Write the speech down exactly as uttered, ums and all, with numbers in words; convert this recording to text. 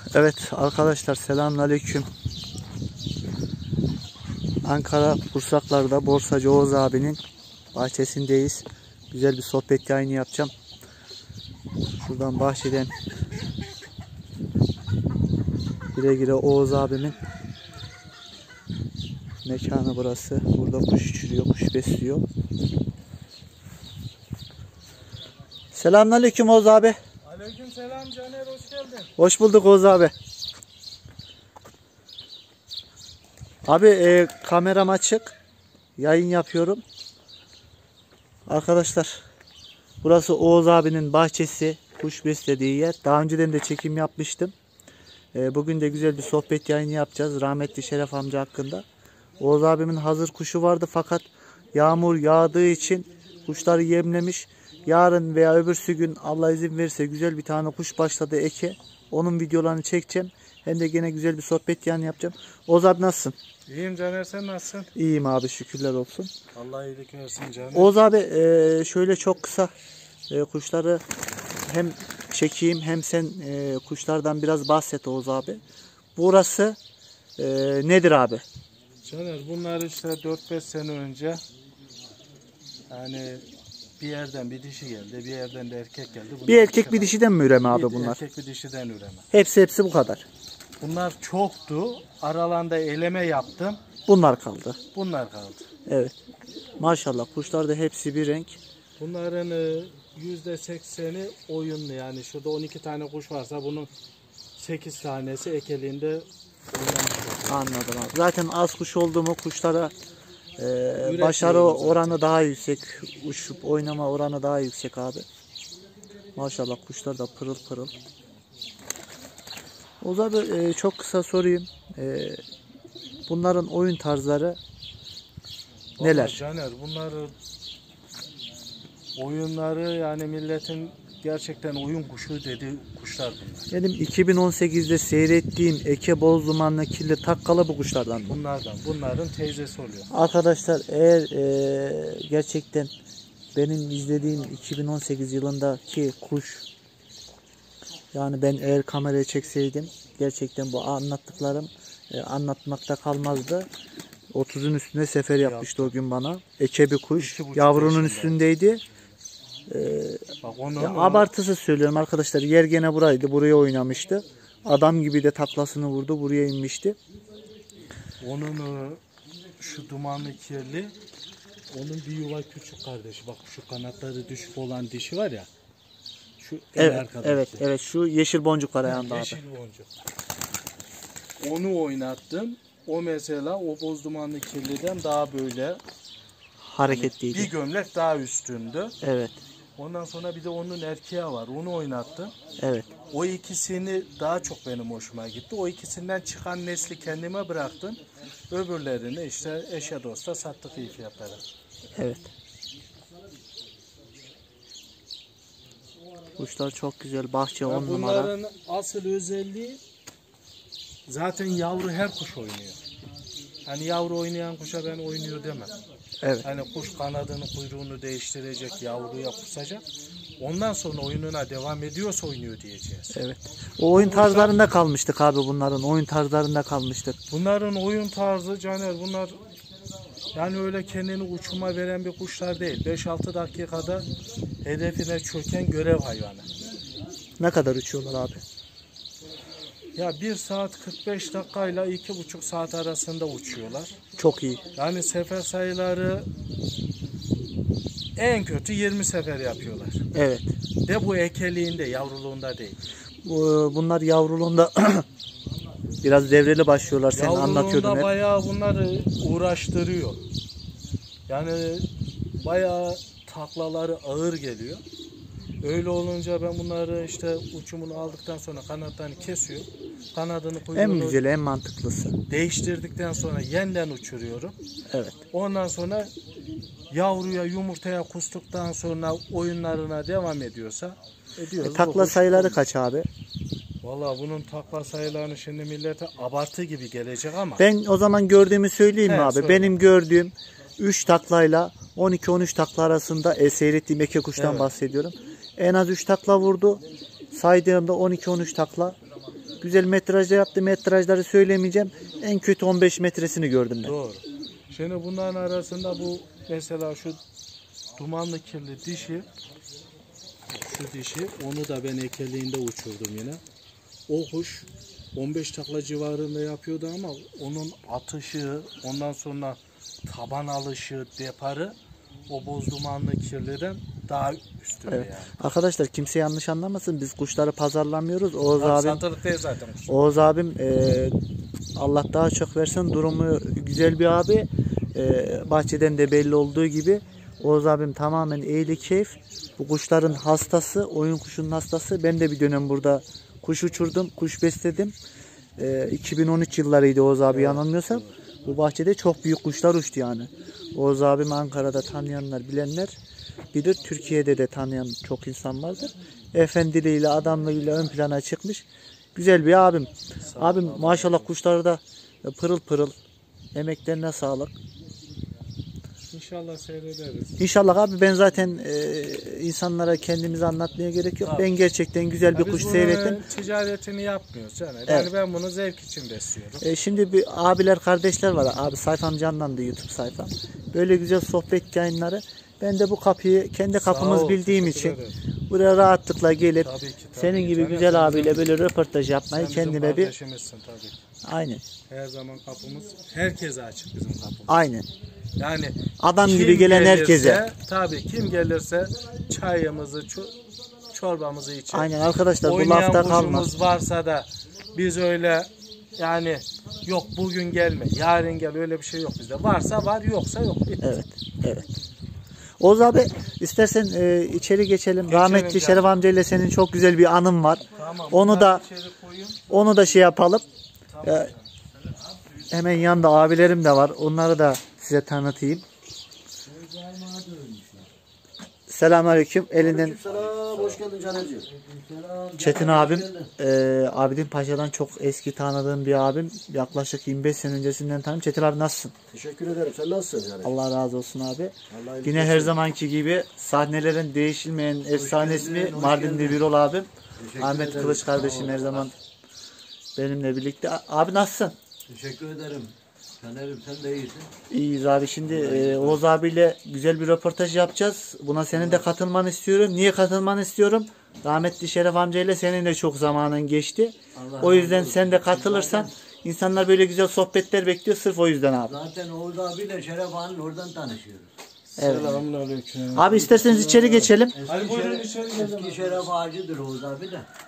Evet arkadaşlar, selamünaleyküm. Ankara Bursaklar'da Borsacı Oğuz abinin bahçesindeyiz. Güzel bir sohbet yayını yapacağım. Şuradan bahçeden gire gire Oğuz abimin mekanı burası. Burada kuş uçuruyor, kuş besliyor. Selamünaleyküm Oğuz abi. Aleykümselam Caner, hoş geldin. Hoş bulduk Oğuz abi. Abi e, kameram açık. Yayın yapıyorum. Arkadaşlar, burası Oğuz abinin bahçesi. Kuş beslediği yer. Daha önceden de çekim yapmıştım. E, bugün de güzel bir sohbet yayını yapacağız. Rahmetli Şeref amca hakkında. Oğuz abimin hazır kuşu vardı fakat yağmur yağdığı için kuşları yemlemiş. Yarın veya öbürsü gün Allah izin verirse güzel bir tane kuş başladı eke. Onun videolarını çekeceğim. Hem de gene güzel bir sohbet yani yapacağım. Oğuz abi nasılsın? İyiyim Caner, sen nasılsın? İyiyim abi, şükürler olsun. Allah iyilik versin Caner. Oğuz abi e, şöyle çok kısa e, kuşları hem çekeyim hem sen e, kuşlardan biraz bahset Oğuz abi. Burası e, nedir abi? Caner, bunlar işte dört beş sene önce yani bir yerden bir dişi geldi, bir yerden de erkek geldi. Bunlar Bir erkek bir dişiden mi üreme abi bir bunlar? erkek bir dişiden üreme. Hepsi hepsi bu kadar. Bunlar çoktu. Aralarında eleme yaptım. Bunlar kaldı. Bunlar kaldı. Evet. Maşallah kuşlar da hepsi bir renk. Bunların yüzde sekseni oyunlu, yani şurada on iki tane kuş varsa bunun sekiz tanesi ekeliğinde oynamış. Anladım abi. Zaten az kuş oldu mu kuşlara e, başarı oranı daha yüksek. Uçup oynama oranı daha yüksek abi. Maşallah kuşlar da pırıl pırıl. O zaman e, çok kısa sorayım. E, bunların oyun tarzları neler? Vallahi Caner, bunlar oyunları, yani milletin gerçekten oyun kuşu dediği kuşlar bunlar. Benim iki bin on sekizde seyrettiğim eke boz dumanlı kirli takkalı bu kuşlardan. Bunlardan. Bunların teyzesi oluyor. Arkadaşlar eğer e, gerçekten benim izlediğim iki bin on sekiz yılındaki kuş, yani ben eğer kameraya çekseydim gerçekten bu anlattıklarım e, anlatmakta kalmazdı. otuzun üstünde sefer yapmıştı o gün bana. Eke bir kuş. Yavrunun üstündeydi. Ee, Bak onu, ya onu, abartısı söylüyorum arkadaşlar. Yer gene buraydı. Buraya oynamıştı. Adam gibi de taklasını vurdu. Buraya inmişti. onun şu dumanlı kirli, onun bir yuva küçük kardeşi. Bak şu kanatları düşük olan dişi var ya. Şu en Evet, arkadaki. evet, evet. Şu yeşil boncuk var ayağında abi. Yeşil boncuk. Onu oynattım. O mesela o boz dumanlı kirliden daha böyle hareketliydi. Bir gömlek daha üstündü. Evet. Ondan sonra bir de onun erkeği var. Onu oynattım. Evet. O ikisini daha çok benim hoşuma gitti. O ikisinden çıkan nesli kendime bıraktım. Öbürlerini işte eşe dosta sattık iyi fiyatlara. Evet. Kuşlar çok güzel. Bahçe on numara. Bunların asıl özelliği zaten yavru her kuş oynuyor. Hani yavru oynayan kuşa ben oynuyor demem. Evet. Hani kuş kanadını, kuyruğunu değiştirecek, yavruya kusacak. Ondan sonra oyununa devam ediyorsa oynuyor diyeceğiz. Evet. O oyun tarzlarında kalmıştık abi bunların. Oyun tarzlarında kalmıştık. Bunların oyun tarzı Caner, bunlar yani öyle kendini uçuma veren bir kuşlar değil. beş altı dakikada hedefine çöken görev hayvanı. Ne kadar uçuyorlar abi? Ya bir saat kırk beş dakikayla iki buçuk saat arasında uçuyorlar. Çok iyi. Yani sefer sayıları en kötü yirmi sefer yapıyorlar. Evet. De bu ekeliğinde, yavruluğunda değil. Bunlar yavruluğunda biraz devreli başlıyorlar. Sen anlatıyordun Yavruluğunda hep. bayağı bunları uğraştırıyor. Yani bayağı taklaları ağır geliyor. Öyle olunca ben bunları işte uçumunu aldıktan sonra kanatlarını kesiyorum. Kanadını kuyruğunu En güzeli, en mantıklısı. değiştirdikten sonra yeniden uçuruyorum. Evet. Ondan sonra yavruya, yumurtaya kustuktan sonra oyunlarına devam ediyorsa ediyoruz. E, takla sayıları kaç abi? Vallahi bunun takla sayılarını şimdi millete abartı gibi gelecek ama. Ben o zaman gördüğümü söyleyeyim mi He, abi? söyle. Benim gördüğüm üç taklayla on iki on üç takla arasında e, seyrettiğim eke kuştan Evet. bahsediyorum. En az üç takla vurdu. Saydığımda on iki on üç takla Güzel metrajda yaptı. Metrajları söylemeyeceğim. En kötü on beş metresini gördüm ben. Doğru. Şimdi bunların arasında bu mesela şu dumanlı kirli dişi, şu dişi, onu da ben ekeliğinde uçurdum yine. O kuş on beş takla civarında yapıyordu ama onun atışı, ondan sonra taban alışı, deparı o boz dumanlı kirliden daha üstünde Evet. yani. Arkadaşlar kimse yanlış anlamasın. Biz kuşları pazarlamıyoruz. Oğuz Bak, abim, satılık değil zaten kuş. Oğuz abim e, Allah daha çok versin. Durumu güzel bir abi. E, bahçeden de belli olduğu gibi. Oğuz abim tamamen ehli keyif. Bu kuşların hastası. Oyun kuşunun hastası. Ben de bir dönem burada kuş uçurdum. Kuş besledim. E, iki bin on üç yıllarıydı Oğuz abi, evet, yanılmıyorsam. Bu bahçede çok büyük kuşlar uçtu yani. Oğuz abim Ankara'da tanıyanlar, bilenler bilir. Türkiye'de de tanıyan çok insan vardır. Efendiliğiyle, adamlığıyla ön plana çıkmış. Güzel bir abim. Abim maşallah kuşları da pırıl pırıl. Emeklerine sağlık. İnşallah seyrederiz. İnşallah abi, ben zaten e, insanlara kendimizi anlatmaya gerek yok. Tabii. Ben gerçekten güzel Ya bir biz kuş bunun seyrettim. ticaretini yapmıyoruz yani. Evet. Yani ben bunu zevk için besliyorum. E, şimdi bir abiler, kardeşler var. Abi sayfam canlandı, YouTube sayfam. Böyle güzel sohbet yayınları. Ben de bu kapıyı kendi kapımız ol, bildiğim teşekkür için ederim. buraya rahatlıkla gelip Tabii ki, tabii senin ki. gibi Sen de- güzel sen abiyle bizim- böyle röportaj yapmayı Sen bizim kendime bir kardeşimizsin tabii ki. aynen Her zaman kapımız herkese açık bizim kapımız. aynen Yani adam kim gibi gelen gelirse, herkese. Tabii kim gelirse çayımızı, ço- çorbamızı içer. Aynen arkadaşlar, bu Oynayan lafta kuşumuz kalmaz. varsa da biz öyle yani yok bugün gelme, yarın gel, öyle bir şey yok bizde. Varsa var, yoksa yok. Bitti. Evet, evet. Oğuz abi, istersen e, içeri geçelim. Geçelim Rahmetli canım. Şeref amcayla senin çok güzel bir anın var. Tamam, Onu bunları da içeri koyayım. onu da şey yapalım. Tamam. E, hemen yanında abilerim de var. Onları da size tanıtayım. Selamünaleyküm. Elinden Selam, hoş geldin Caner'ciğim. Çetin abim, e, Abidin Paşa'dan çok eski tanıdığım bir abim. Yaklaşık yirmi beş sene öncesinden tanıdım. Çetin abi nasılsın? Teşekkür ederim. Sen nasılsın yani? Allah razı olsun abi. Allah iyilik Yine versin. her zamanki gibi sahnelerin değişilmeyen efsanesi mi? geldin, hoş Mardinli geldin. Birol abim. Teşekkür Ahmet ederim. Kılıç Sağ kardeşim ol. her zaman benimle birlikte. Abi nasılsın? Teşekkür ederim. Caner'im sen de iyisin. İyiyiz abi. Şimdi e, Oğuz abiyle güzel bir röportaj yapacağız. Buna senin de katılmanı istiyorum. Niye katılmanı istiyorum? Rahmetli Şeref amcayla senin de çok zamanın geçti. Allah O yüzden razı olsun. sen de katılırsan insanlar böyle güzel sohbetler bekliyor. Sırf o yüzden abi. Zaten Oğuz abiyle Şeref Ağa'nın oradan tanışıyoruz. Evet. Selamünaleyküm. Abi isterseniz içeri geçelim. Hadi Eski buyurun Şeref- içeri gelin. Eski Şeref Ağacıdır Oğuz abi de.